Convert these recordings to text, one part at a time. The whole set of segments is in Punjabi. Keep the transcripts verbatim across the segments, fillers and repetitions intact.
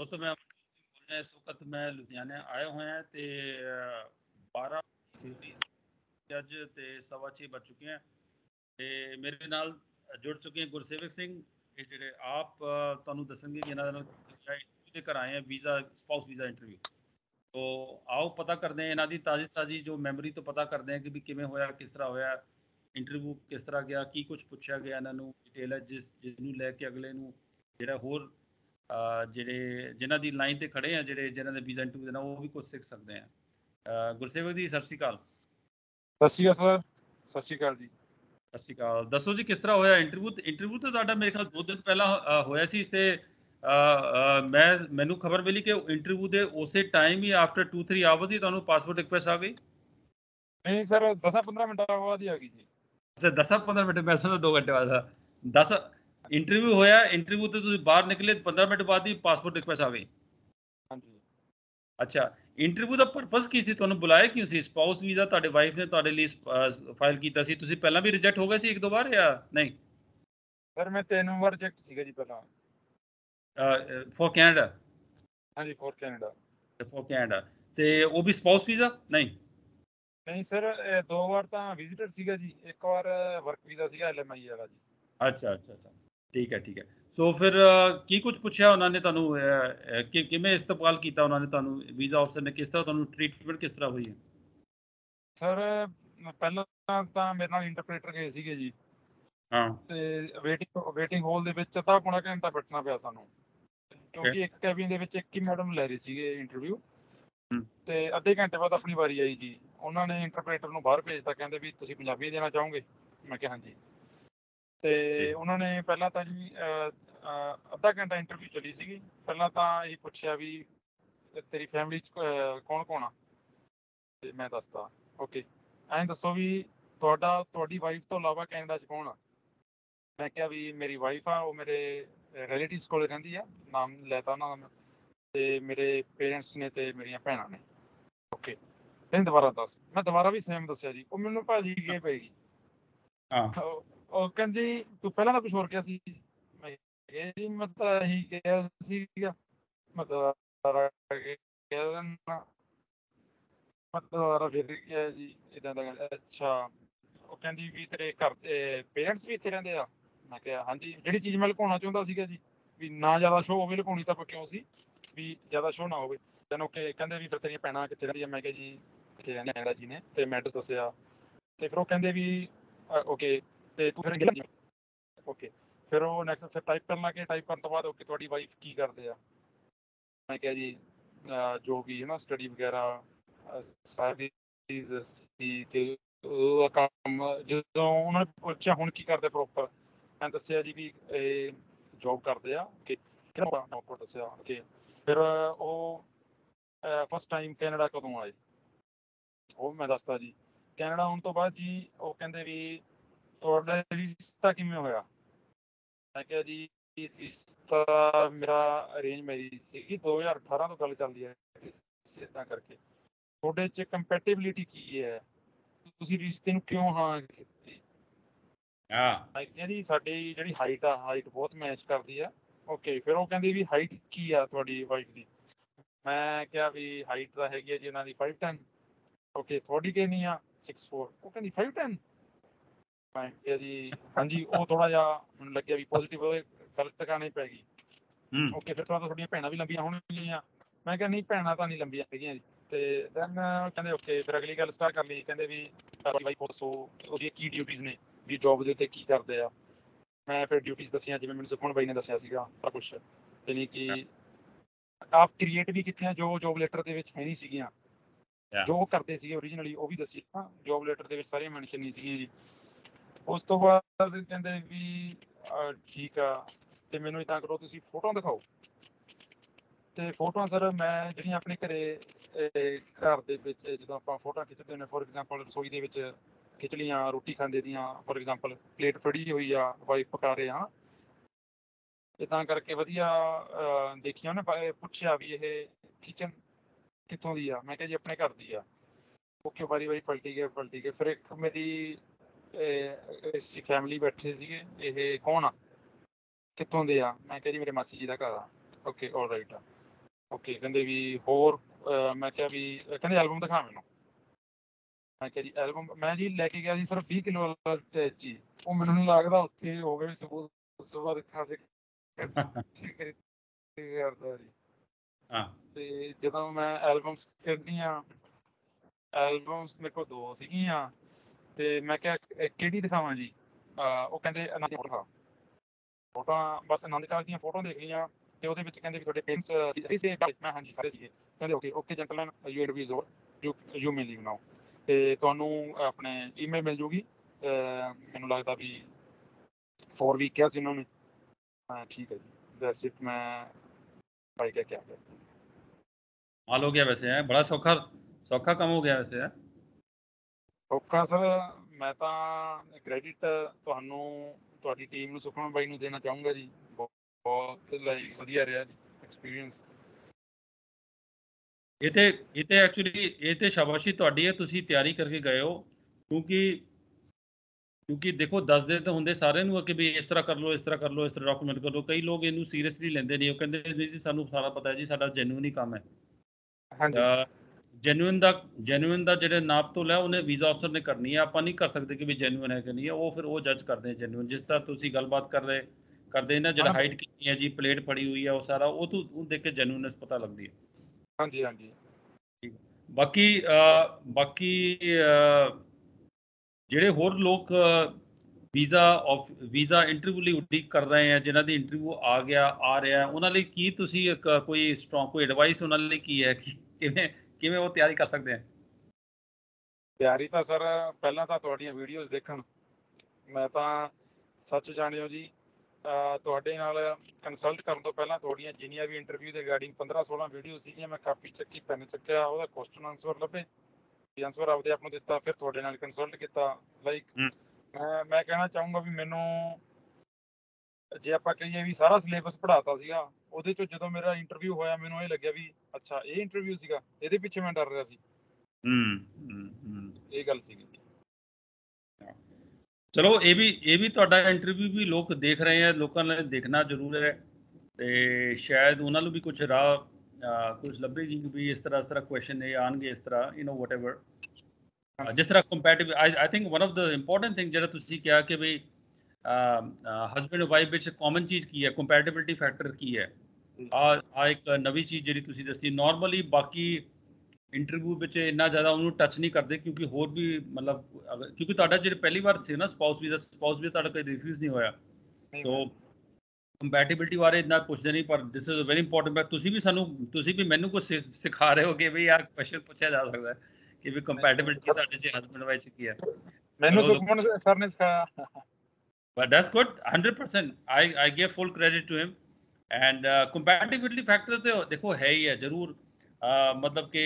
दोस्तों मैं इस वक्त मैं लुधियाने आए हुए हैं तो बारह अज तो सवा छे बज चुके हैं तो मेरे नाल जुड़ चुके हैं गुरसेवक सिंह ਜਿਹੜੇ आप ਤੁਹਾਨੂੰ ਦੱਸਣਗੇ ਕਿ ਇਹਨਾਂ इंटरव्यू ਦੇ कर आए हैं वीज़ा स्पाउस वीज़ा इंटरव्यू तो आओ पता करते हैं इन्हों की ताज़ी ताज़ी जो मैमोरी तो पता करते हैं कि भी किमें होया किस तरह होया इंटरव्यू किस तरह गया की कुछ पूछा गया इन्हों डिटेल है जिस जिन्होंने लैके अगले जो होर ਜਿਹੜੇ ਜਿਨ੍ਹਾਂ ਦੀ ਲਾਈਨ ਤੇ ਖੜੇ ਆ ਜਿਹੜੇ ਜਿਨ੍ਹਾਂ ਦੇ ਵੀਜ਼ਾ ਇੰਟਰਵਿਊ ਦੇਣਾ ਉਹ ਵੀ ਕੁਝ ਸਿੱਖ ਸਕਦੇ ਆ ਗੁਰਸੇਵਕ ਜੀ ਸਤਿ ਸ਼੍ਰੀ ਅਕਾਲ। ਸਤਿ ਸ਼੍ਰੀ ਅਕਾਲ ਸਰ। ਸਤਿ ਸ਼੍ਰੀ ਅਕਾਲ ਜੀ। ਸਤਿ ਸ਼੍ਰੀ ਅਕਾਲ। ਦੱਸੋ ਜੀ ਕਿਸ ਤਰ੍ਹਾਂ ਹੋਇਆ ਇੰਟਰਵਿਊ ਇੰਟਰਵਿਊ ਤਾਂ ਤੁਹਾਡਾ ਮੇਰੇ ਖਿਆਲ ਦੋ ਦਿਨ ਪਹਿਲਾਂ ਹੋਇਆ ਸੀ ਤੇ ਮੈਂ ਮੈਨੂੰ ਖਬਰ ਮਿਲੀ ਕਿ ਇੰਟਰਵਿਊ ਦੇ ਉਸੇ ਟਾਈਮ ਹੀ ਆਫਟਰ ਟੂ ਥ੍ਰੀ ਆਵਰਸ ਹੀ ਤੁਹਾਨੂੰ ਪਾਸਪੋਰਟ ਰਿਕੁਐਸਟ ਆ ਗਈ। ਨਹੀਂ ਸਰ ਦਸ ਪੰਦਰਾਂ ਮਿੰਟਾਂ ਬਾਅਦ ਹੀ ਆ ਗਈ ਜੀ। ਅੱਛਾ ਦਸ ਪੰਦਰਾਂ ਮਿੰਟ ਮੈਂ ਸਮਝਦਾ ਦੋ ਘੰਟੇ ਬਾਅਦ ਦਸ ਇੰਟਰਵਿਊ ਹੋਇਆ ਇੰਟਰਵਿਊ ਤੇ ਤੁਸੀਂ ਬਾਹਰ ਨਿਕਲੇ ਪੰਦਰਾਂ ਮਿੰਟ ਬਾਅਦ ਹੀ ਪਾਸਪੋਰਟ ਰਿਕੁਐਸਟ ਆ ਗਈ। ਹਾਂਜੀ। ਅੱਛਾ ਇੰਟਰਵਿਊ ਦਾ ਪਰਪਸ ਕੀ ਸੀ ਤੁਹਾਨੂੰ ਬੁਲਾਇਆ ਕਿਉਂ ਸੀ ਸਪਾਊਸ ਵੀਜ਼ਾ ਤੁਹਾਡੇ ਵਾਈਫ ਨੇ ਤੁਹਾਡੇ ਲਈ ਫਾਈਲ ਕੀਤਾ ਸੀ ਤੁਸੀਂ ਪਹਿਲਾਂ ਵੀ ਰਿਜੈਕਟ ਹੋ ਗਏ ਸੀ ਇੱਕ ਦੋ ਵਾਰ ਜਾਂ ਨਹੀਂ? ਸਰ ਮੈਂ ਤਿੰਨ ਵਾਰ ਰਿਜੈਕਟ ਸੀਗਾ ਜੀ ਪਹਿਲਾਂ ਫॉर ਕੈਨੇਡਾ। ਹਾਂਜੀ ਫॉर ਕੈਨੇਡਾ। ਫॉर ਕੈਨੇਡਾ ਤੇ ਉਹ ਵੀ ਸਪਾਊਸ ਵੀਜ਼ਾ ਨਹੀਂ? ਨਹੀਂ ਸਰ ਦੋ ਵਾਰ ਤਾਂ ਵਿਜ਼ਿਟਰ ਸੀਗਾ ਜੀ ਇੱਕ ਵਾਰ ਵਰਕ ਵੀਜ਼ਾ ਸੀਗਾ ਐਲ ਐਮ ਆਈ ਵਾਲਾ ਜੀ। ਅੱਛਾ ਅੱਛਾ ਅੱਛਾ ਠੀਕ ਹੈ ਠੀਕ ਹੈ ਸੋ ਫਿਰ ਕੀ ਕੁਝ ਪੁੱਛਿਆ ਉਹਨਾਂ ਨੇ ਤੁਹਾਨੂੰ ਕਿ ਕਿਵੇਂ ਇਸਤਕਬਾਲ ਕੀਤਾ ਉਹਨਾਂ ਨੇ ਤੁਹਾਨੂੰ ਵੀਜ਼ਾ ਅਫਸਰ ਨੇ ਕਿਸ ਤਰ੍ਹਾਂ ਤੁਹਾਨੂੰ ਟ੍ਰੀਟਮੈਂਟ ਕਿਸ ਤਰ੍ਹਾਂ ਹੋਈ ਹੈ? ਸਰ ਪਹਿਲਾਂ ਤਾਂ ਮੇਰੇ ਨਾਲ ਇੰਟਰਪ੍ਰੀਟਰ ਗਏ ਸੀਗੇ ਜੀ। ਹਾਂ ਤੇ ਵੇਟਿੰਗ ਵੇਟਿੰਗ ਹਾਲ ਦੇ ਵਿੱਚ ਅੱਧਾ ਪੌਣਾ ਘੰਟਾ ਬੈਠਣਾ ਪਿਆ ਸਾਨੂੰ ਕਿਉਂਕਿ ਇੱਕ ਕੈਬਿਨ ਦੇ ਵਿੱਚ ਇੱਕ ਹੀ ਮੈਡਮ ਲੈ ਰਹੀ ਸੀਗੇ ਇੰਟਰਵਿਊ ਤੇ ਅੱਧੇ ਘੰਟੇ ਬਾਅਦ ਆਪਣੀ ਵਾਰੀ ਆਈ ਜੀ। ਉਹਨਾਂ ਨੇ ਇੰਟਰਪ੍ਰੀਟਰ ਨੂੰ ਬਾਹਰ ਭੇਜਤਾ ਕਹਿੰਦੇ ਵੀ ਤੁਸੀਂ ਪੰਜਾਬੀ ਦੇਣਾ ਚਾਹੋਗੇ? ਮੈਂ ਕਿਹਾ ਹਾਂਜੀ। ਤੇ ਉਹਨਾਂ ਨੇ ਪਹਿਲਾਂ ਤਾਂ ਜੀ ਅੱਧਾ ਘੰਟਾ ਇੰਟਰਵਿਊ ਚੱਲੀ ਸੀਗੀ। ਪਹਿਲਾਂ ਤਾਂ ਇਹ ਪੁੱਛਿਆ ਵੀ ਤੇਰੀ ਫੈਮਿਲੀ 'ਚ ਕੌਣ ਕੌਣ ਆ ਤੇ ਮੈਂ ਦੱਸਤਾ ਓਕੇ ਐਂ ਦੱਸੋ ਵੀ ਤੁਹਾਡਾ ਤੁਹਾਡੀ ਵਾਈਫ ਤੋਂ ਇਲਾਵਾ ਕੈਨੇਡਾ 'ਚ ਕੌਣ ਆ? ਮੈਂ ਕਿਹਾ ਵੀ ਮੇਰੀ ਵਾਈਫ ਆ ਉਹ ਮੇਰੇ ਰਿਲੇਟਿਵਸ ਕੋਲ ਰਹਿੰਦੀ ਆ ਨਾਮ ਲੈਤਾ ਉਹਨਾਂ ਦਾ ਤੇ ਮੇਰੇ ਪੇਰੈਂਟਸ ਨੇ ਤੇ ਮੇਰੀਆਂ ਭੈਣਾਂ ਨੇ। ਓਕੇ ਨਹੀਂ ਦੁਬਾਰਾ ਦੱਸ ਮੈਂ ਦੁਬਾਰਾ ਵੀ ਸੇਮ ਦੱਸਿਆ ਜੀ। ਉਹ ਮੈਨੂੰ ਭਾਜੀ ਗਏ ਪਏਗੀ ਉਹ ਕਹਿੰਦੀ ਤੂੰ ਪਹਿਲਾਂ ਤਾਂ ਕੁਛ ਹੋਰ ਕਿਹਾ ਸੀ? ਮੈਂ ਜੀ ਮੈਂ ਤਾਂ ਇਹੀ ਕਿਹਾ ਸੀਗਾ ਮੈਂ ਦੁਬਾਰਾ ਮੈਂ ਦੁਬਾਰਾ ਫਿਰ ਕਿਹਾ ਜੀ ਇੱਦਾਂ ਦਾ। ਅੱਛਾ ਉਹ ਕਹਿੰਦੀ ਵੀ ਤੇਰੇ ਘਰ ਪੇਰੈਂਟਸ ਵੀ ਇੱਥੇ ਰਹਿੰਦੇ ਆ? ਮੈਂ ਕਿਹਾ ਹਾਂਜੀ। ਜਿਹੜੀ ਚੀਜ਼ ਮੈਂ ਲੁਕਾਉਣਾ ਚਾਹੁੰਦਾ ਸੀਗਾ ਜੀ ਵੀ ਨਾ ਜ਼ਿਆਦਾ ਸ਼ੋਅ ਹੋਵੇ ਲੁਕਾਉਣੀ ਤਾਂ ਕਿਉਂ ਸੀ ਵੀ ਜ਼ਿਆਦਾ ਸ਼ੋਅ ਨਾ ਹੋਵੇ। ਦੈਨ ਓਕੇ ਕਹਿੰਦੇ ਵੀ ਫਿਰ ਤੇਰੀਆਂ ਭੈਣਾਂ ਕਿੱਥੇ ਰਹਿੰਦੀਆਂ? ਮੈਂ ਕਿਹਾ ਜੀ ਇੱਥੇ ਰਹਿੰਦੇ ਕੈਨੇਡਾ ਜੀ ਨੇ ਤੇ ਮੈਂ ਐਡਰੈਸ ਦੱਸਿਆ ਤੇ ਫਿਰ ਉਹ ਕਹਿੰਦੇ ਵੀ ਓਕੇ ਤੇ ਤੂੰ ਫਿਰ ਓਕੇ ਫਿਰ ਉਹ ਨੈਕਸਟ ਫਿਰ ਟਾਈਪ ਕਰਨ ਲੱਗੇ। ਟਾਈਪ ਕਰਨ ਤੋਂ ਬਾਅਦ ਓਕੇ ਤੁਹਾਡੀ ਵਾਈਫ ਕੀ ਕਰਦੇ ਆ? ਮੈਂ ਕਿਹਾ ਜੀ ਜੋ ਵੀ ਹੈ ਨਾ ਸਟੱਡੀ ਵਗੈਰਾ ਸਾਰੀ ਦੱਸੀ ਤੇ ਉਹ ਕੰਮ ਜਦੋਂ ਉਹਨਾਂ ਨੇ ਪੁੱਛਿਆ ਹੁਣ ਕੀ ਕਰਦੇ ਪ੍ਰੋਪਰ ਮੈਂ ਦੱਸਿਆ ਜੀ ਵੀ ਇਹ ਜੋਬ ਕਰਦੇ ਆ ਕਿ ਕਿਹੜਾ ਦੱਸਿਆ ਓਕੇ। ਫਿਰ ਉਹ ਫਸਟ ਟਾਈਮ ਕੈਨੇਡਾ ਕਦੋਂ ਆਏ ਉਹ ਮੈਂ ਦੱਸਤਾ ਜੀ। ਕੈਨੇਡਾ ਆਉਣ ਤੋਂ ਬਾਅਦ ਜੀ ਉਹ ਕਹਿੰਦੇ ਵੀ ਤੁਹਾਡਾ ਰਿਸ਼ਤਾ ਕਿਵੇਂ ਹੋਇਆ? ਮੈਂ ਕਿਹਾ ਜੀ ਰਿਸ਼ਤਾ ਮੇਰਾ ਅਰੇਂਜ ਮੈਰਿਜ ਸੀਗੀ ਦੋ ਹਜ਼ਾਰ ਅਠਾਰਾਂ ਤੋਂ ਗੱਲ ਚੱਲਦੀ ਹੈ ਇੱਦਾਂ ਕਰਕੇ। ਤੁਹਾਡੇ 'ਚ ਕੰਪੈਟੀਬਿਲਿਟੀ ਕੀ ਹੈ ਤੁਸੀਂ ਰਿਸ਼ਤੇ ਨੂੰ ਕਿਉਂ ਹਾਂ ਕੀਤੀ? ਮੈਂ ਕਿਹਾ ਜੀ ਸਾਡੀ ਜਿਹੜੀ ਹਾਈਟ ਆ ਹਾਈਟ ਬਹੁਤ ਮੈਚ ਕਰਦੀ ਆ। ਓਕੇ ਫਿਰ ਉਹ ਕਹਿੰਦੀ ਵੀ ਹਾਈਟ ਕੀ ਆ ਤੁਹਾਡੀ ਵਾਈਫ ਦੀ? ਮੈਂ ਕਿਹਾ ਵੀ ਹਾਈਟ ਤਾਂ ਹੈਗੀ ਆ ਜੀ ਉਹਨਾਂ ਦੀ ਫਾਈਵ ਟੈਨ। ਓਕੇ ਤੁਹਾਡੀ ਕਿੰਨੀ ਆ? Six four. ਉਹ ਕਹਿੰਦੀ ਫਾਈਵ ਟੈਨ। ਮੈਂ ਕਿਹਾ ਜੀ ਹਾਂਜੀ। ਉਹ ਥੋੜਾ ਜਿਹਾ ਮੈਨੂੰ ਲੱਗਿਆ ਵੀ ਪੋਜ਼ੀਟਿਵ ਗੱਲ ਟਿਕਾਣੇ ਪੈ ਗਈ। ਓਕੇ ਫਿਰ ਤਾਂ ਤੁਹਾਡੀਆਂ ਭੈਣਾਂ ਵੀ ਲੰਬੀਆਂ ਹੋਣਗੀਆਂ? ਮੈਂ ਕਿਹਾ ਨਹੀਂ ਭੈਣਾਂ ਤਾਂ ਨਹੀਂ ਲੰਬੀਆਂ ਹੈਗੀਆਂ ਜੀ। ਤੇ ਦੈਨ ਕਹਿੰਦੇ ਓਕੇ ਫਿਰ ਅਗਲੀ ਗੱਲ ਸਟਾਰਟ ਕਰ ਲਈ। ਕਹਿੰਦੇ ਵੀ ਵਾਈਫ ਦੱਸੋ ਉਹਦੀਆਂ ਕੀ ਡਿਊਟੀਜ਼ ਨੇ ਵੀ ਜੋਬ ਦੇ ਉੱਤੇ ਕੀ ਕਰਦੇ ਆ? ਮੈਂ ਫਿਰ ਡਿਊਟੀਜ਼ ਦੱਸੀਆਂ ਜਿਵੇਂ ਮੈਨੂੰ ਸੁਖਮਨ ਬਾਈ ਨੇ ਦੱਸਿਆ ਸੀਗਾ ਸਭ ਕੁਛ ਯਾਨੀ ਕਿ ਆਪ ਕ੍ਰੀਏਟ ਵੀ ਕੀਤੀਆਂ ਜੋ ਜੋਬ ਲੈਟਰ ਦੇ ਵਿੱਚ ਹੈ ਨਹੀਂ ਸੀਗੀਆਂ ਜੋ ਕਰਦੇ ਸੀਗੇ ਓਰੀਜਨਲੀ ਉਹ ਵੀ ਦੱਸੀ ਜੋਬ ਲੈਟਰ ਦੇ ਵਿੱਚ ਸਾਰੀਆਂ ਮੈਂਸ਼ਨ ਨਹੀਂ ਸੀਗੀਆਂ ਜੀ। ਉਸ ਤੋਂ ਬਾਅਦ ਕਹਿੰਦੇ ਵੀ ਠੀਕ ਆ ਤੇ ਮੈਨੂੰ ਇੱਦਾਂ ਕਰੋ ਤੁਸੀਂ ਫੋਟੋਆਂ ਦਿਖਾਓ। ਤੇ ਫੋਟੋਆਂ ਸਰ ਮੈਂ ਜਿਹੜੀਆਂ ਆਪਣੇ ਘਰੇ ਘਰ ਦੇ ਵਿੱਚ ਜਦੋਂ ਆਪਾਂ ਫੋਟੋਆਂ ਖਿੱਚਦੇ ਹੁੰਦੇ ਫੋਰ ਐਗਜ਼ਾਮਪਲ ਰਸੋਈ ਦੇ ਵਿੱਚ ਖਿੱਚ ਲਈਆਂ ਰੋਟੀ ਖਾਂਦੇ ਦੀਆਂ ਫੋਰ ਐਗਜ਼ਾਮਪਲ ਪਲੇਟ ਫੜੀ ਹੋਈ ਆ ਵਾਈਫ ਪਕਾ ਰਹੇ ਆ ਇੱਦਾਂ ਕਰਕੇ ਵਧੀਆ ਦੇਖੀਆਂ ਉਹਨੇ ਪੁੱਛਿਆ ਵੀ ਇਹ ਕਿਚਨ ਕਿੱਥੋਂ ਦੀ ਆ? ਮੈਂ ਕਿਹਾ ਜੀ ਆਪਣੇ ਘਰ ਦੀ ਆ। ਓਕੇ ਵਾਰੀ ਵਾਰੀ ਪਲਟੀ ਗਏ ਪਲਟੀ ਗਏ ਫਿਰ ਇੱਕ ਮੇਰੀ ਫੈਮਿਲੀ ਬੈਠੇ ਸੀਗੇ ਇਹ ਕੌਣ ਆ ਕਿੱਥੋਂ ਦੇ ਆ? ਮੈਂ ਕਿਹਾ ਜੀ ਮੇਰੇ ਮਾਸੀ ਜੀ ਦਾ ਘਰ ਆ। ਓਕੇ ਆਲ ਰਾਈਟ ਆ ਓਕੇ, ਕਹਿੰਦੇ ਵੀ ਹੋਰ ਅਹ, ਮੈਂ ਕਿਹਾ ਵੀ ਕਹਿੰਦੇ ਐਲਬਮ ਦਿਖਾ ਮੈਨੂੰ। ਮੈਂ ਕਿਹਾ ਜੀ ਐਲਬਮ ਮੈਂ ਜੀ ਲੈ ਕੇ ਗਿਆ ਸੀ ਸਿਰਫ ਵੀਹ ਕਿਲੋ ਵਾਲਾ ਚੀਜ਼, ਉਹ ਮੈਨੂੰ ਨਹੀਂ ਲੱਗਦਾ ਉੱਥੇ ਹੋ ਗਿਆ ਵੀ ਸਬੂਤ ਸੁਬਾ ਦਿਖਾ ਸੀ ਕਰਦਾ ਜੀ। ਹਾਂ ਤੇ ਜਦੋਂ ਮੈਂ ਐਲਬਮਸ ਕੱਢੀਆਂ, ਐਲਬਮਸ ਮੇਰੇ ਕੋਲ ਦੋ ਸੀਗੀਆਂ, ਤੇ ਮੈਂ ਕਿਹਾ ਇਹ ਕਿਹੜੀ ਦਿਖਾਵਾਂ ਜੀ। ਅਹ, ਉਹ ਕਹਿੰਦੇ ਆਨੰਦ ਦੀਆਂ ਫੋਟੋਆਂ ਫੋਟੋਆਂ ਬਸ ਆਨੰਦ ਕਾਰਜ ਦੀਆਂ ਫੋਟੋਆਂ ਦੇਖ ਲਈਆਂ, ਤੇ ਉਹਦੇ ਵਿੱਚ ਕਹਿੰਦੇ ਵੀ ਤੁਹਾਡੇ ਪੇਰੈਂਟਸ ਮੈਂ ਹਾਂਜੀ ਸਾਰੇ ਸੀਗੇ। ਕਹਿੰਦੇ okay okay gentleman you interviews over, you you may leave now, ਤੇ ਤੁਹਾਨੂੰ ਆਪਣੇ ਈਮੇਲ ਮਿਲ ਜੂਗੀ। ਅਹ, ਮੈਨੂੰ ਲੱਗਦਾ ਵੀ ਫੋਰ ਵੀਕ ਕਿਹਾ ਸੀ ਉਹਨਾਂ ਨੇ। ਹਾਂ ਠੀਕ ਹੈ ਜੀ, ਦੈਟਸ ਇਟ। ਮੈਂ ਭਾਈ ਕਹਿ ਕੇ ਆ ਗਿਆ। माल हो गया वैसे है, बड़ा सौखा सौखा काम हो गया वैसे है। ਔਖਾ ਸਰ, ਮੈਂ ਤਾਂ ਕ੍ਰੈਡਿਟ ਤੁਹਾਨੂੰ ਤੁਹਾਡੀ ਟੀਮ ਨੂੰ ਸੁਖਮਨ ਬਾਈ ਨੂੰ ਦੇਣਾ ਚਾਹੂੰਗਾ ਜੀ। ਬਹੁਤ ਬਹੁਤ ਲਾਈਕ ਵਧੀਆ ਰਿਹਾ ਜੀ ਐਕਸਪੀਰੀਅੰਸ। ਇਹ ਤੇ ਇਹ ਤੇ ਐਕਚੁਅਲੀ ਇਹ ਤੇ ਸ਼ਾਬਾਸ਼ੀ ਤੁਹਾਡੀ ਹੈ, ਤੁਸੀਂ ਤਿਆਰੀ ਕਰਕੇ ਗਏ ਹੋ। ਕਿਉਂਕਿ ਕਿਉਂਕਿ ਦੇਖੋ ਦੱਸਦੇ ਤਾਂ ਹੁੰਦੇ ਸਾਰਿਆਂ ਨੂੰ ਕਿ ਵੀ ਇਸ ਤਰ੍ਹਾਂ ਕਰ ਲਓ, ਇਸ ਤਰ੍ਹਾਂ ਕਰ ਲਓ, ਇਸ ਤਰ੍ਹਾਂ ਡਾਕੂਮੈਂਟ ਕਰ ਲਓ। ਕਈ ਲੋਕ ਇਹਨੂੰ ਸੀਰੀਅਸਲੀ ਲੈਂਦੇ ਨਹੀਂ, ਉਹ ਕਹਿੰਦੇ ਨਹੀਂ ਜੀ ਸਾਨੂੰ ਸਾਰਾ ਪਤਾ ਹੈ ਜੀ, ਸਾਡਾ ਜੈਨੂਇਨ ਹੀ ਕੰਮ ਹੈ। ਹਾਂਜੀ ਜੈਨੂਇਨ ਦਾ ਜੈਨੂਇਨ ਦਾ ਜਿਹੜੇ ਨਾਪ ਤੋਂ ਲਿਆ ਉਹਨੇ ਵੀਜ਼ਾ ਅਫਸਰ ਨੇ ਕਰਨੀ ਹੈ। ਆਪਾਂ ਨਹੀਂ ਕਰ ਸਕਦੇ ਕਿ ਵੀ ਜੈਨੂਇਨ ਹੈ ਕਿ ਨਹੀਂ ਹੈ, ਉਹ ਫਿਰ ਉਹ ਜੱਜ ਕਰਦੇ ਆ ਜੈਨੂਇਨ। ਜਿਸ ਤਰ੍ਹਾਂ ਤੁਸੀਂ ਗੱਲਬਾਤ ਕਰ ਰਹੇ ਕਰਦੇ ਨਾ, ਜਿਹੜਾ ਹਾਈਟ ਕਿੰਨੀ ਹੈ ਜੀ, ਪਲੇਟ ਫੜੀ ਹੋਈ ਹੈ, ਉਹ ਸਾਰਾ ਉਹ ਤੋਂ ਉਹ ਦੇਖ ਕੇ ਜੈਨੂਇਨੈਸ ਪਤਾ ਲੱਗਦੀ ਹੈ। ਹਾਂਜੀ ਹਾਂਜੀ। ਬਾਕੀ ਅਹ, ਬਾਕੀ ਅਹ, ਜਿਹੜੇ ਹੋਰ ਲੋਕ ਵੀਜ਼ਾ ਆਫ ਵੀਜ਼ਾ ਇੰਟਰਵਿਊ ਲਈ ਉਡੀਕ ਕਰ ਰਹੇ ਆ, ਜਿਨ੍ਹਾਂ ਦੀ ਇੰਟਰਵਿਊ ਆ ਗਿਆ ਆ ਰਿਹਾ, ਉਹਨਾਂ ਲਈ ਕੀ ਤੁਸੀਂ ਇੱਕ ਕੋਈ ਸਟਰੋਂਗ ਕੋਈ ਐਡਵਾਈਸ ਉਹਨਾਂ ਲਈ ਕੀ ਹੈ ਕਿ ਕਿਵੇਂ ਕਿਵੇਂ ਉਹ ਤਿਆਰੀ ਕਰ ਸਕਦੇ ਆ? ਤਿਆਰੀ ਤਾਂ ਸਰ ਪਹਿਲਾਂ ਤਾਂ ਤੁਹਾਡੀਆਂ ਵੀਡੀਓਜ਼ ਦੇਖਣ। ਮੈਂ ਤਾਂ ਸੱਚ ਜਾਣਿਓ ਜੀ, ਅਹ, ਤੁਹਾਡੇ ਨਾਲ ਕੰਸਲਟ ਕਰਨ ਤੋਂ ਪਹਿਲਾਂ ਤੁਹਾਡੀਆਂ ਜਿੰਨੀਆਂ ਵੀ ਇੰਟਰਵਿਊ ਦੇ ਰਿਗਾਰਡਿੰਗ ਪੰਦਰਾਂ ਸੋਲਾਂ ਵੀਡੀਓ ਸੀਗੀਆਂ, ਮੈਂ ਕਾਪੀ ਚੱਕੀ, ਪੈਨ ਚੱਕਿਆ, ਉਹਦਾ ਕੁਐਸਚਨ ਆਨਸਰ ਲੱਭੇ, ਆਨਸਰ ਆਪਦੇ ਆਪ ਨੂੰ ਦਿੱਤਾ, ਫਿਰ ਤੁਹਾਡੇ ਨਾਲ ਕੰਸਲਟ ਕੀਤਾ। ਲਾਈਕ ਮੈਂ ਮੈਂ ਕਹਿਣਾ ਚਾਹੂੰਗਾ ਵੀ ਮੈਨੂੰ ਜੇ ਆਪਾਂ ਕਹੀਏ ਵੀ ਸਾਰਾ ਸਿਲੇਬਸ ਪੜ੍ਹਾਤਾ ਸੀਗਾ, ਉਹਦੇ ਚੋਂ ਜਦੋਂ ਮੇਰਾ ਇੰਟਰਵਿਊ ਹੋਇਆ ਮੈਨੂੰ ਇਹ ਲੱਗਿਆ ਵੀ ਅੱਛਾ ਇਹ ਇੰਟਰਵਿਊ ਸੀਗਾ, ਇਹਦੇ ਪਿੱਛੇ ਮੈਂ ਡਰ ਰਿਹਾ ਸੀ। ਹੂੰ ਹੂੰ ਹੂੰ ਇਹ ਗੱਲ ਸੀਗੀ। ਚਲੋ ਇਹ ਵੀ ਇਹ ਵੀ ਤੁਹਾਡਾ ਇੰਟਰਵਿਊ ਵੀ ਲੋਕ ਦੇਖ ਰਹੇ ਆ, ਲੋਕਾਂ ਨੇ ਦੇਖਣਾ ਜ਼ਰੂਰ ਹੈ, ਤੇ ਸ਼ਾਇਦ ਉਹਨਾਂ ਨੂੰ ਵੀ ਕੁਝ ਰਾਹ ਕੁਝ ਲੱਭੇਗੀ ਵੀ ਇਸ ਤਰ੍ਹਾਂ ਇਸ ਤਰ੍ਹਾਂ ਕੁਐਸਚਨ ਇਹ ਆਉਣਗੇ, ਇਸ ਤਰ੍ਹਾਂ ਯੂ نو ਵਟਐਵਰ। ਜਿਸ ਤਰ੍ਹਾਂ compatible I I think one of the important thing ਜਿਹੜਾ ਤੁਸੀਂ ਕਿਹਾ ਕਿ ਵੀ ਹਸਬੈਂਡ ਵਾਈਫ ਵਿੱਚ ਕਾਮਨ ਚੀਜ਼ ਕੀ ਹੈ, ਕੰਪੈਟੀਬਿਲਿਟੀ ਫੈਕਟਰ ਕੀ ਹੈ। ਆ ਆ ਇੱਕ ਨਵੀਂ ਚੀਜ਼ ਜਿਹੜੀ ਤੁਸੀਂ ਦੱਸੀ। ਨਾਰਮਲੀ ਬਾਕੀ ਇੰਟਰਵਿਊ ਵਿੱਚ ਇੰਨਾ ਜ਼ਿਆਦਾ ਉਹਨੂੰ ਟੱਚ ਨਹੀਂ ਕਰਦੇ, ਕਿਉਂਕਿ ਹੋਰ ਵੀ ਮਤਲਬ ਕਿਉਂਕਿ ਤੁਹਾਡਾ ਜਿਹੜੇ ਪਹਿਲੀ ਵਾਰ ਸੀ ਨਾ ਸਪਾਊਸ ਵੀਜ਼ਾ, ਸਪਾਊਸ ਵੀਜ਼ਾ ਤੁਹਾਡਾ ਕੋਈ ਰਿਫਿਊਜ਼ ਨਹੀਂ ਹੋਇਆ, ਸੋ ਕੰਪੈਟੀਬਿਲਿਟੀ ਬਾਰੇ ਇੰਨਾ ਪੁੱਛਦੇ ਨਹੀਂ। ਪਰ this is very important. But ਤੁਸੀਂ ਵੀ ਸਾਨੂੰ ਤੁਸੀਂ ਵੀ ਮੈਨੂੰ ਕੁਝ ਸਿਖਾ ਰਹੇ ਹੋ ਕਿ ਵੀ ਯਾਰ ਕੁਐਸਚਨ ਪੁੱਛਿਆ ਜਾ ਸਕਦਾ ਹੈ ਕਿ ਵੀ ਕੰਪੈਟੀਬਿਲਿਟੀ ਤੁਹਾਡੇ ਚ ਹਸਬੈਂਡ ਵਾਈਫ ਚ ਕੀ ਹੈ। ਮੈਨੂੰ ਸੁਖਮਨ ਸਰ ਨੇ ਸਿਖਾਇਆ। But that's good, one hundred percent. I I give full credit to him. And uh, compatibility factor ਤੇ ਦੇਖੋ ਹੈ ਹੀ ਹੈ ਜ਼ਰੂਰ। uh, ਮਤਲਬ ਕਿ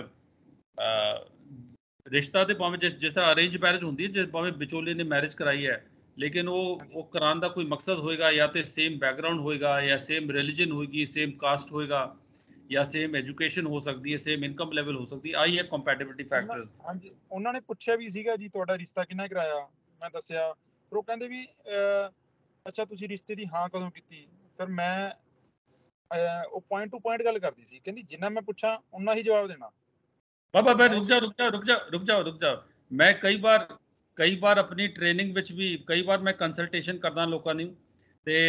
uh, ਰਿਸ਼ਤਾ ਤੇ ਭਾਵੇਂ ਜਿਸ ਜਿਸ ਤਰ੍ਹਾਂ ਅਰੇਂਜ ਮੈਰਿਜ ਹੁੰਦੀ ਹੈ, ਜਿਸ ਭਾਵੇਂ ਵਿਚੋਲੇ ਨੇ ਮੈਰਿਜ ਕਰਾਈ ਹੈ, ਲੇਕਿਨ ਉਹ ਉਹ ਕਰਾਉਣ ਦਾ ਕੋਈ ਮਕਸਦ ਹੋਏਗਾ, ਜਾਂ ਤੇ ਸੇਮ ਬੈਕਗਰਾਉਂਡ ਹੋਏਗਾ, ਜਾਂ ਸੇਮ ਰਿਲੀਜਨ ਹੋਏਗੀ, ਸੇਮ ਕਾਸਟ ਹੋਏਗਾ, ਜਾਂ ਸੇਮ ਐਜੂਕੇਸ਼ਨ ਹੋ ਸਕਦੀ ਹੈ, ਸੇਮ ਇਨਕਮ ਲੈਵਲ ਹੋ ਸਕਦੀ ਹੈ। ਆਈ ਹੈ ਕੰਪੈਟੀਬਿਲਿਟੀ ਫੈਕਟਰ। ਹਾਂਜੀ, ਉਹਨਾਂ ਨੇ ਪੁੱਛਿਆ ਵੀ ਸੀਗਾ ਜੀ ਤੁਹਾਡਾ ਰਿਸ਼ਤਾ ਕਿਹਨਾਂ ਕਰਾਇਆ, ਮੈਂ ਦੱਸਿਆ, ਫਿਰ ਉਹ ਕਹਿੰਦੇ ਵੀ ਅੱਛਾ ਤੁਸੀਂ ਰਿਸ਼ਤੇ ਦੀ ਹਾਂ ਕਦੋਂ ਕੀਤੀ। ਫਿਰ ਮੈਂ ਉਹ ਪੁਆਇੰਟ ਟੂ ਪੁਆਇੰਟ ਗੱਲ ਕਰਦੀ ਸੀ, ਕਹਿੰਦੀ ਜਿੰਨਾ ਮੈਂ ਪੁੱਛਾਂ ਉਨਾ ਹੀ ਜਵਾਬ ਦੇਣਾ। ਬਾਬਾ ਮੈਂ ਰੁਕ ਜਾ ਰੁਕ ਜਾ ਰੁਕ ਜਾ ਰੁਕ ਜਾ ਰੁਕ ਜਾ ਮੈਂ ਕਈ ਵਾਰ ਕਈ ਵਾਰ ਆਪਣੀ ਟ੍ਰੇਨਿੰਗ ਵਿੱਚ ਵੀ ਕਈ ਵਾਰ ਮੈਂ ਕੰਸਲਟੇਸ਼ਨ ਕਰਦਾ ਲੋਕਾਂ ਨੂੰ, ਤੇ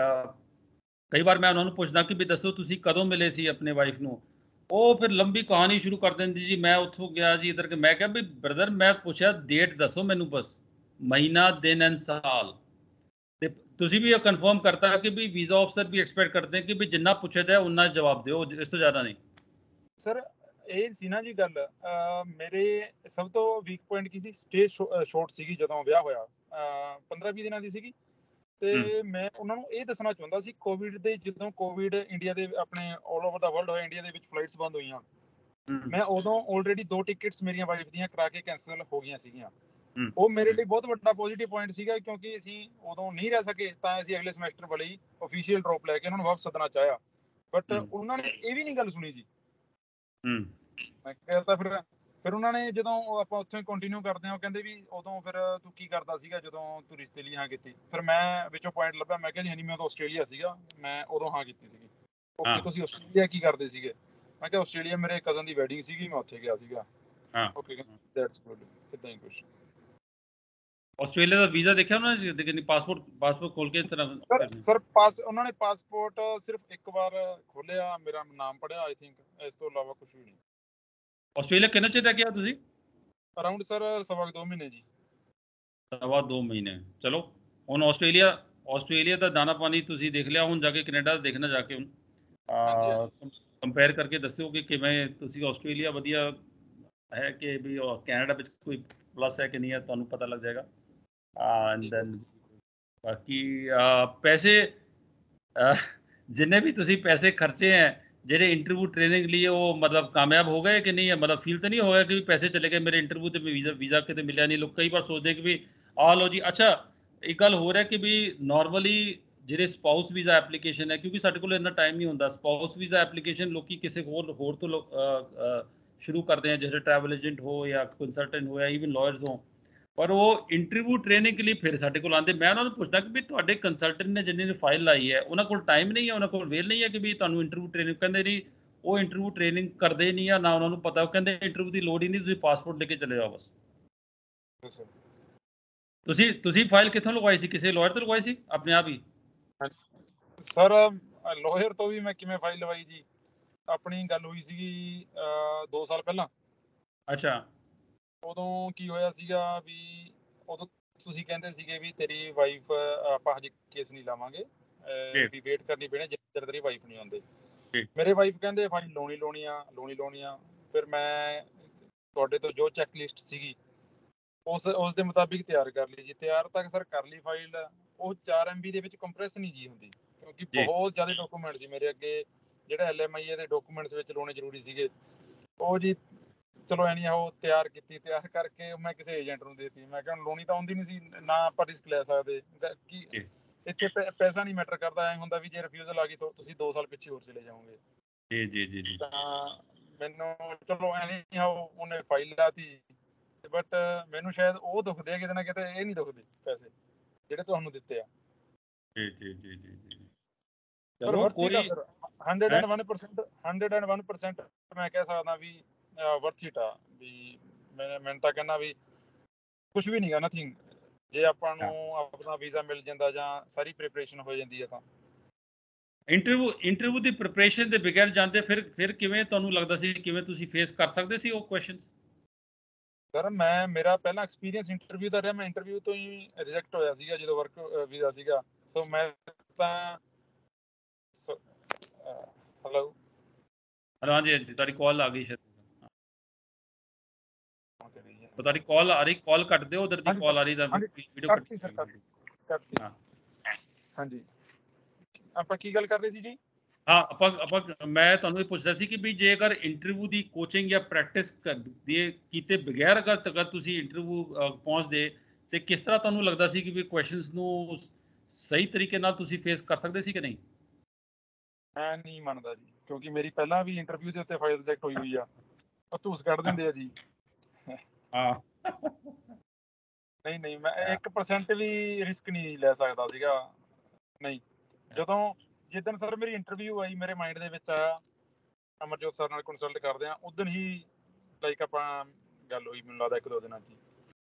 ਕਈ ਵਾਰ ਮੈਂ ਉਹਨਾਂ ਨੂੰ ਪੁੱਛਦਾ ਕਿ ਵੀ ਦੱਸੋ ਤੁਸੀਂ ਕਦੋਂ ਮਿਲੇ ਸੀ ਆਪਣੇ ਵਾਈਫ ਨੂੰ। ਉਹ ਫਿਰ ਲੰਬੀ ਕਹਾਣੀ ਸ਼ੁਰੂ ਕਰ ਦਿੰਦੀ ਜੀ, ਮੈਂ ਉੱਥੋਂ ਗਿਆ ਜੀ ਇੱਧਰ। ਮੈਂ ਕਿਹਾ ਵੀ ਬ੍ਰਦਰ ਮੈਂ ਪੁੱਛਿਆ ਡੇਟ ਦੱਸੋ ਮੈਨੂੰ, ਬਸ ਮਹੀਨਾ ਦਿਨ ਐਂਡ ਸਾਲ। ਤੇ ਤੁਸੀਂ ਵੀ ਇਹ ਕਨਫਰਮ ਕਰਤਾ ਕਿ ਵੀ ਵੀਜ਼ਾ ਆਫਸਰ ਵੀ ਐਕਸਪੈਕਟ ਕਰਦੇ ਕਿ ਵੀ ਜਿੰਨਾ ਪੁੱਛਿਆ ਜਾਏ ਉਨਾ ਜਵਾਬ ਦਿਓ, ਇਸ ਤੋਂ ਜ਼ਿਆਦਾ ਨਹੀਂ। ਸਰ ਇਹ ਸੀ ਨਾ ਜੀ ਗੱਲ, ਮੇਰੇ ਸਭ ਤੋਂ ਵੀਕ ਪੁਆਇੰਟ ਕੀ ਸੀ, ਸਟੇ ਸ਼ੋਰਟ ਸੀਗੀ ਜਦੋਂ ਵਿਆਹ ਹੋਇਆ, ਪੰਦਰਾਂ ਵੀਹ ਦਿਨਾਂ ਦੀ ਸੀਗੀ। ਤੇ ਮੈਂ ਉਹਨਾਂ ਨੂੰ ਇਹ ਦੱਸਣਾ ਚਾਹੁੰਦਾ ਸੀ ਕੋਵਿਡ ਦੇ, ਜਦੋਂ ਕੋਵਿਡ ਇੰਡੀਆ ਦੇ ਆਪਣੇ ਆਲ ਓਵਰ ਦਾ ਵਰਲਡ ਹੋਇਆ, ਇੰਡੀਆ ਦੇ ਵਿੱਚ ਫਲਾਈਟਸ ਬੰਦ ਹੋਈਆਂ, ਮੈਂ ਉਦੋਂ ਆਲਰੇਡੀ ਦੋ ਟਿਕਟਸ ਮੇਰੀਆਂ ਵਾਈਫ ਦੀਆਂ ਕਰਾ ਕੇ ਕੈਂਸਲ ਹੋ ਗਈਆਂ ਸੀਗੀਆਂ। ਉਹ ਮੇਰੇ ਲਈ ਬਹੁਤ ਵੱਡਾ ਪੋਜ਼ਿਟਿਵ ਪੁਆਇੰਟ ਸੀਗਾ, ਕਿਉਂਕਿ ਅਸੀਂ ਉਦੋਂ ਨਹੀਂ ਰਹਿ ਸਕੇ ਤਾਂ ਅਸੀਂ ਅਗਲੇ ਸਮੈਸਟਰ ਵਾਲੇ ਹੀ ਅਫੀਸ਼ੀਅਲ ਡ੍ਰੌਪ ਲੈ ਕੇ ਉਹਨਾਂ ਨੂੰ ਵਾਪਸ ਸੱਦਣਾ ਚਾਹਿਆ। ਬਟ ਉਹਨਾਂ ਨੇ ਇਹ ਵੀ ਨਹੀਂ ਗੱਲ ਸੁਣੀ ਜੀ। ਮੈਂ ਕਿਹਾ ਤਾਂ ਫਿਰ ਫਿਰ ਉਹਨਾਂ ਨੇ ਜਦੋਂ ਆਪਾਂ ਉੱਥੇ ਕੰਟੀਨਿਊ ਕਰਦੇ ਹਾਂ, ਉਹ ਕਹਿੰਦੇ ਵੀ ਉਦੋਂ ਫਿਰ ਤੂੰ ਕੀ ਕਰਦਾ ਸੀਗਾ ਜਦੋਂ ਤੂੰ ਰਿਸ਼ਤੇ ਲਈ ਹਾਂ ਕੀਤੀ। ਫਿਰ ਮੈਂ ਵਿੱਚੋਂ ਪੁਆਇੰਟ ਲੱਭਿਆ, ਮੈਂ ਕਿਹਾ ਜੀ ਨਹੀਂ ਮੈਂ ਤਾਂ ਆਸਟ੍ਰੇਲੀਆ ਸੀਗਾ, ਮੈਂ ਉਦੋਂ ਹਾਂ ਕੀਤੀ ਸੀਗੀ। ਓਕੇ ਹਾਂ ਤੁਸੀਂ ਆਸਟ੍ਰੇਲੀਆ ਕੀ ਕਰਦੇ ਸੀਗੇ? ਮੈਂ ਕਿਹਾ ਆਸਟ੍ਰੇਲੀਆ ਮੇਰੇ ਕਜ਼ਨ ਦੀ ਵੈਡਿੰਗ ਸੀਗੀ, ਮੈਂ ਉੱਥੇ ਗਿਆ ਸੀਗਾ। ਹਾਂ ਓਕੇ ਦੈਟਸ ਗੁੱਡ, ਇਦਾਂ ਹੀ ਕੁਛ। ਆਸਟ੍ਰੇਲੀਆ ਦਾ ਵੀਜ਼ਾ ਦੇਖਿਆ ਉਹਨਾਂ ਨੇ ਕਿ ਪਾਸਪੋਰਟ ਪਾਸਪੋਰਟ ਖੋਲ ਕੇ ਇਸ ਤਰ੍ਹਾਂ ਸਰ ਕਰਨੀ? ਸਰ ਪਾਸ ਉਹਨਾਂ ਨੇ ਪਾਸਪੋਰਟ ਸਿਰਫ ਇੱਕ ਵਾਰ ਖੋਲਿਆ, ਮੇਰਾ ਨਾਮ ਪੜਿਆ ਆਈ ਥਿੰਕ, ਇਸ ਤੋਂ ਇਲਾਵਾ ਕੁਝ ਵੀ ਨਹੀਂ। ਆਸਟ੍ਰੇਲੀਆ ਕਿੰਨੇ ਚਿਰ ਰਹਿ ਗਿਆ ਤੁਸੀਂ? ਅਰਾਊਂਡ ਸਰ ਸਵਾ ਕੁ ਦੋ ਮਹੀਨੇ ਜੀ। ਸਵਾ ਦੋ ਮਹੀਨੇ। ਚਲੋ ਹੁਣ ਆਸਟ੍ਰੇਲੀਆ ਆਸਟ੍ਰੇਲੀਆ ਦਾ ਦਾਣਾ ਪਾਣੀ ਤੁਸੀਂ ਦੇਖ ਲਿਆ, ਹੁਣ ਜਾ ਕੇ ਕੈਨੇਡਾ ਦੇਖਣਾ ਜਾ ਕੇ ਹੁਣ ਹਾਂਜੀ ਹਾਂਜੀ ਕੰਪੇਅਰ ਕਰਕੇ ਦੱਸਿਓ ਕਿ ਕਿਵੇਂ ਤੁਸੀਂ ਆਸਟ੍ਰੇਲੀਆ ਵਧੀਆ ਹੈ ਕਿ ਵੀ ਉਹ ਕੈਨੇਡਾ ਵਿੱਚ ਕੋਈ ਪਲੱਸ ਹੈ ਕਿ ਨਹੀਂ ਹੈ, ਤੁਹਾਨੂੰ ਪਤਾ ਲੱਗ ਜਾਏਗਾ। ਐਂਡ ਠੀਕ ਹੈ। ਦੈਨ ਬਾਕੀ ਅਹ, ਪੈਸੇ ਅਹ, ਜਿੰਨੇ ਵੀ ਤੁਸੀਂ ਪੈਸੇ ਖਰਚੇ ਹੈ ਜਿਹੜੇ ਇੰਟਰਵਿਊ ਟ੍ਰੇਨਿੰਗ ਲਈ, ਉਹ ਮਤਲਬ ਕਾਮਯਾਬ ਹੋ ਗਏ ਕਿ ਨਹੀਂ ਹੈ? ਮਤਲਬ ਫੀਲ ਤਾਂ ਨਹੀਂ ਹੋਇਆ ਕਿ ਵੀ ਪੈਸੇ ਚਲੇ ਗਏ ਮੇਰੇ ਇੰਟਰਵਿਊ ਤੇ ਵੀਜ਼ਾ ਵੀਜ਼ਾ ਕਿਤੇ ਮਿਲਿਆ ਨਹੀਂ? ਲੋਕ ਕਈ ਵਾਰ ਸੋਚਦੇ ਕਿ ਵੀ ਆ ਲਓ ਜੀ। ਅੱਛਾ ਇੱਕ ਗੱਲ ਹੋ ਰਿਹਾ ਕਿ ਵੀ ਨਾਰਮਲੀ ਜਿਹੜੇ ਸਪਾਊਸ ਵੀਜ਼ਾ ਐਪਲੀਕੇਸ਼ਨ ਹੈ, ਕਿਉਂਕਿ ਸਾਡੇ ਕੋਲ ਇੰਨਾ ਟਾਈਮ ਨਹੀਂ ਹੁੰਦਾ, ਸਪਾਊਸ ਵੀਜ਼ਾ ਐਪਲੀਕੇਸ਼ਨ ਲੋਕੀ ਕਿਸੇ ਹੋਰ ਹੋਰ ਤੋਂ ਲੋ- ਅਹ, ਅਹ, ਸ਼ੁਰੂ ਕਰਦੇ ਆ, ਜैसे ट्रैवल एजेंट हो या कंसल्टेंट हो या इवन लॉयर्स हो, ਪਰ ਉਹ ਇੰਟਰਵਿਊ ਟ੍ਰੇਨਿੰਗ ਲਈ ਫਿਰ ਸਾਡੇ ਕੋਲ ਆਉਂਦੇ। ਮੈਂ ਉਹਨਾਂ ਨੂੰ ਪੁੱਛਦਾ ਕਿ ਵੀ ਤੁਹਾਡੇ ਕੰਸਲਟੈਂਟ ਨੇ ਜਿੰਨੇ ਨੇ ਫਾਈਲ ਲਾਈ ਹੈ, ਉਹਨਾਂ ਕੋਲ ਟਾਈਮ ਨਹੀਂ ਹੈ, ਉਹਨਾਂ ਕੋਲ ਵੇਲ ਨਹੀਂ ਹੈ ਕਿ ਵੀ ਤੁਹਾਨੂੰ ਇੰਟਰਵਿਊ ਟ੍ਰੇਨਿੰਗ? ਕਹਿੰਦੇ ਨਹੀਂ, ਉਹ ਇੰਟਰਵਿਊ ਟ੍ਰੇਨਿੰਗ ਕਰਦੇ ਨਹੀਂ ਆ, ਨਾ ਉਹਨਾਂ ਨੂੰ ਪਤਾ। ਉਹ ਕਹਿੰਦੇ ਇੰਟਰਵਿਊ ਦੀ ਲੋੜ ਹੀ ਨਹੀਂ, ਤੁਸੀਂ ਪਾਸਪੋਰਟ ਲੈ ਕੇ ਚਲੇ ਜਾਓ ਬਸ। ਸਰ ਤੁਸੀਂ ਤੁਸੀਂ ਫਾਈਲ ਕਿੱਥੋਂ ਲਗਵਾਈ ਸੀ? ਕਿਸੇ ਲਾਇਰ ਤੋਂ ਲਗਵਾਈ ਸੀ ਆਪਣੇ ਆਪ ਹੀ? ਸਰ ਲਾਇਰ ਤੋਂ ਵੀ ਮੈਂ ਕਿਵੇਂ ਫਾਈਲ ਲਵਾਈ ਜੀ, ਆਪਣੀ ਗੱਲ ਹੋਈ ਸੀਗੀ ਦੋ ਸਾਲ ਪਹਿਲਾਂ। ਅੱਛਾ ਉਦੋਂ ਕੀ ਹੋਇਆ ਸੀਗਾ ਵੀ ਉਦੋਂ ਤੁਸੀਂ ਕਹਿੰਦੇ ਸੀਗੇ ਵੀ ਤੇਰੀ ਵਾਈਫ, ਆਪਾਂ ਹਜੇ ਕੇਸ ਨਹੀਂ ਲਾਵਾਂਗੇ, ਜੀ ਵੀ ਵੇਟ ਕਰਨੀ ਪੈਣੀ ਜਿੰਨੇ ਚਿਰ ਤੇਰੀ ਵਾਈਫ ਨਹੀਂ ਆਉਂਦੇ। ਜੀ ਮੇਰੇ ਵਾਈਫ ਕਹਿੰਦੇ ਫਾਈਲ ਲਾਉਣੀ ਲਾਉਣੀ ਆ ਲਾਉਣੀ ਲਾਉਣੀ ਆ। ਫਿਰ ਮੈਂ ਤੁਹਾਡੇ ਤੋਂ ਜੋ ਚੈੱਕ ਲਿਸਟ ਸੀਗੀ ਉਸ ਉਸ ਦੇ ਮੁਤਾਬਿਕ ਤਿਆਰ ਕਰ ਲਈ ਜੀ। ਤਿਆਰ ਤੱਕ ਸਰ ਕਰ ਲਈ ਫਾਈਲ, ਉਹ ਚਾਰ ਐਮ ਬੀ ਦੇ ਵਿੱਚ ਕੰਪਰੈਸ ਨਹੀਂ ਜੀ ਹੁੰਦੀ, ਕਿਉਂਕਿ ਜੀ ਬਹੁਤ ਜ਼ਿਆਦਾ ਡਾਕੂਮੈਂਟ ਸੀ ਮੇਰੇ ਅੱਗੇ, ਜਿਹੜੇ ਐਲ ਐਮ ਆਈ ਦੇ ਡਾਕੂਮੈਂਟਸ ਵਿੱਚ ਲਾਉਣੇ ਜ਼ਰੂਰੀ ਸੀਗੇ। ਉਹ ਜੀ ਚਲੋ ਐਨੀ ਉਹ ਤਿਆਰ ਕੀਤੀ, ਤਿਆਰ ਕਰਕੇ ਮੈਂ ਕਿਸੇ ਏਜੰਟ ਨੂੰ ਦੇਤੀ। ਮੈਂ ਕਿਹਾ ਲਾਉਣੀ ਤਾਂ ਆਉਂਦੀ ਨਹੀਂ ਸੀ, ਨਾ ਆਪਾਂ ਰਿਸਕ ਲੈ ਸਕਦੇ ਕੀ ਜੀ ਇੱਥੇ ਪੈਸਾ ਨਹੀਂ ਮੈਟਰ ਕਰਦਾ। ਐਂ ਹੁੰਦਾ ਵੀ ਜੇ ਰਿਫਿਊਜ਼ਲ ਆ ਗਈ ਤਾਂ ਤੁਸੀਂ ਦੋ ਸਾਲ ਪਿੱਛੇ ਹੋਰ ਚਲੇ ਜਾਓਗੇ। ਜੀ ਜੀ ਜੀ ਜੀ ਤਾਂ ਮੈਨੂੰ ਚਲੋ ਐਨੀ ਉਹਨੇ ਫਾਈਲ ਲਾਤੀ, ਬਟ ਮੈਨੂੰ ਸ਼ਾਇਦ ਉਹ ਦੁਖਦੇ ਆ ਕਿਤੇ ਨਾ ਕਿਤੇ, ਇਹ ਨਹੀਂ ਦੁਖਦੇ ਪੈਸੇ ਜਿਹੜੇ ਤੁਹਾਨੂੰ ਦਿੱਤੇ ਆ। ਜੀ ਜੀ ਜੀ ਜੀ ਜੀ ਪਰ ਚਲੋ ਵਰਥ ਇਟ ਆ ਕੋਈ sir, hundred and one percent hundred and one percent ਮੈਂ ਕਹਿ ਸਕਦਾ ਵੀ ਵਰਥ ਇਟ ਆ। ਵੀ ਮੈਂ ਮੈਂ ਤਾਂ ਕਹਿੰਦਾ ਵੀ ਕੁਝ ਵੀ ਨਹੀਂਗਾ, ਨਥਿੰਗ। ਜੇ ਆਪਾਂ ਨੂੰ ਆਪਣਾ ਵੀਜ਼ਾ ਮਿਲ ਜਾਂਦਾ ਜਾਂ ਸਾਰੀ ਪ੍ਰੀਪਰੇਸ਼ਨ ਹੋ ਜਾਂਦੀ ਹੈ ਤਾਂ ਇੰਟਰਵਿਊ ਇੰਟਰਵਿਊ ਦੀ ਪ੍ਰੀਪਰੇਸ਼ਨ ਦੇ ਬਗੈਰ ਜਾਂਦੇ, ਫਿਰ ਫਿਰ ਕਿਵੇਂ ਤੁਹਾਨੂੰ ਲੱਗਦਾ ਸੀ, ਕਿਵੇਂ ਤੁਸੀਂ ਫੇਸ ਕਰ ਸਕਦੇ ਸੀ ਉਹ ਕੁਐਸਚਨਸ? ਸਰ ਮੈਂ ਮੇਰਾ ਪਹਿਲਾ ਐਕਸਪੀਰੀਅੰਸ ਇੰਟਰਵਿਊ ਦਾ ਰਿਹਾ। ਮੈਂ ਇੰਟਰਵਿਊ ਤੋਂ ਹੀ ਰਿਜੈਕਟ ਹੋਇਆ ਸੀਗਾ ਜਦੋਂ ਵਰਕ ਵੀਜ਼ਾ ਸੀਗਾ। ਸੋ ਮੈਂ ਤਾਂ ਹੈਲੋ ਹਾਂਜੀ ਹਾਂਜੀ ਤੁਹਾਡੀ ਕਾਲ ਆ ਗਈ ਸ਼ਾਇਦ, ਤੁਹਾਡੀ ਕਾਲ ਆ ਰਹੀ, ਕਾਲ ਕੱਟ ਦਿਓ, ਉਧਰ ਦੀ ਕਾਲ ਆ ਰਹੀ ਤਾਂ ਵੀਡੀਓ ਕੱਟ। ਕਰਤੀ ਸਰ ਕਰਤੀ ਕਰਤੀ ਹਾਂ ਹਾਂਜੀ ਆਪਾਂ ਕੀ ਗੱਲ ਕਰ ਰਹੇ ਸੀ ਜੀ? ਹਾਂ ਆਪਾਂ ਆਪਾਂ ਮੈਂ ਤੁਹਾਨੂੰ ਇਹ ਪੁੱਛਦਾ ਸੀ ਕਿ ਵੀ ਜੇ ਅਗਰ ਇੰਟਰਵਿਊ ਦੀ ਕੋਚਿੰਗ ਜਾਂ ਪ੍ਰੈਕਟਿਸ ਦੇ ਕੀਤੇ ਬਗੈਰ ਅਗਰ ਅਗਰ ਤੁਸੀਂ ਇੰਟਰਵਿਊ ਪਹੁੰਚਦੇ, ਤੇ ਕਿਸ ਤਰ੍ਹਾਂ ਤੁਹਾਨੂੰ ਲੱਗਦਾ ਸੀ ਕਿ ਵੀ ਕੁਐਸਚਨਸ ਨੂੰ ਸਹੀ ਤਰੀਕੇ ਨਾਲ ਤੁਸੀਂ ਫੇਸ ਕਰ ਸਕਦੇ ਸੀ ਕਿ ਨਹੀਂ? ਮੈਂ ਨਹੀਂ ਮੰਨਦਾ ਜੀ, ਕਿਉਂਕਿ ਮੇਰੀ ਪਹਿਲਾਂ ਵੀ ਇੰਟਰਵਿਊ ਦੇ ਉੱਤੇ ਫਾਈਲ ਰਿਜੈਕਟ ਹੋਈ ਹੋਈ ਆ। ਉਹ ਧੂਸ ਕੱਢ ਦਿੰਦੇ ਆ ਜੀ। ਹਾਂ ਨਹੀਂ ਨਹੀਂ ਮੈਂ ਇੱਕ ਪਰਸੈਂਟ ਵੀ ਰਿਸਕ ਨਹੀਂ ਲੈ ਸਕਦਾ ਸੀਗਾ। ਨਹੀਂ, ਜਦੋਂ ਜਿੱਦਣ ਸਰ ਮੇਰੀ ਇੰਟਰਵਿਊ ਆਈ ਮੇਰੇ ਮਾਈਂਡ ਦੇ ਵਿੱਚ ਆਇਆ ਅਮਰਜੋਤ ਸਰ ਨਾਲ ਕੰਸਲਟ ਕਰਦੇ ਆ, ਉਦੋਂ ਹੀ ਲਾਈਕ ਆਪਾਂ ਗੱਲ ਹੋਈ ਮੈਨੂੰ ਲੱਗਦਾ ਇੱਕ ਦੋ ਦਿਨਾਂ 'ਚ ਹੀ।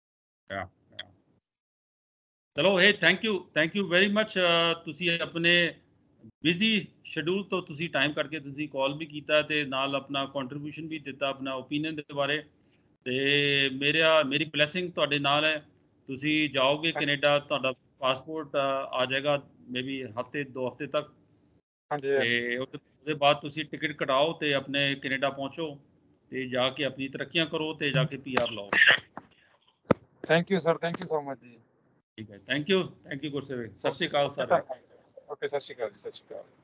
ਚਲੋ ਇਹ thank you thank you very much. ਤੁਸੀਂ ਆਪਣੇ ਬਿਜ਼ੀ ਸ਼ਡਿਊਲ ਤੋਂ ਤੁਸੀਂ ਟਾਈਮ ਕਰਕੇ ਤੁਸੀਂ ਕਾਲ ਵੀ ਕੀਤਾ ਤੇ ਨਾਲ ਆਪਣਾ ਕੰਟਰੀਬਿਊਸ਼ਨ ਵੀ ਦਿੱਤਾ ਆਪਣਾ ਓਪੀਨੀਅਨ ਦੇ ਬਾਰੇ। ਤੇ ਮੇਰਾ ਮੇਰੀ ਬਲੈਸਿੰਗ ਤੁਹਾਡੇ ਨਾਲ ਹੈ। ਤੁਸੀਂ ਜਾਓਗੇ ਕੈਨੇਡਾ, ਤੁਹਾਡਾ ਪਾਸਪੋਰਟ ਆ ਜਾਏਗਾ ਮੇਬੀ ਹਫਤੇ ਦੋ ਹਫਤੇ ਤੱਕ, ਹਾਂਜੀ ਤੇ ਉਹਦੇ ਬਾਅਦ ਤੁਸੀਂ ਟਿਕਟ ਕਟਾਓ ਤੇ ਆਪਣੇ ਕੈਨੇਡਾ ਪਹੁੰਚੋ ਤੇ ਜਾ ਕੇ ਆਪਣੀ ਤਰੱਕੀਆਂ ਕਰੋ ਤੇ ਜਾ ਕੇ ਪੀ ਆਰ ਲਾਓ। Thank you sir, thank you so much ਜੀ। ਠੀਕ ਹੈ, thank you thank you Gursevak. ਸਤਿ ਸ਼੍ਰੀ ਅਕਾਲ ਸਾਰੇ। ਓਕੇ ਸਤਿ ਸ਼੍ਰੀ ਅਕਾਲ ਜੀ, ਸਤਿ ਸ਼੍ਰੀ ਅਕਾਲ।